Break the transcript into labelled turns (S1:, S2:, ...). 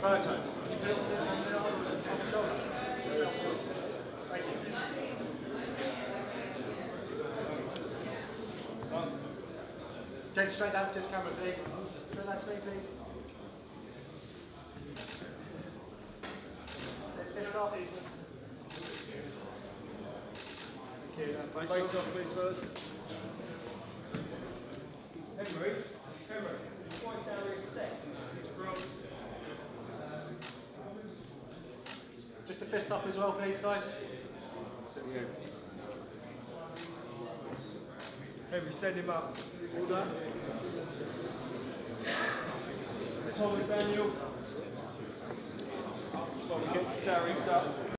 S1: Photo. Thank you. Jake, straight down to this camera, please. Straight down to me, please. Set this off. Thank you.
S2: Face off, please, first.
S3: Henry, point down is set.
S1: Just a fist up as well, please, guys.
S2: Yeah. Henry, send him up. All done. Tommy Daniel. Slowly get Darius up.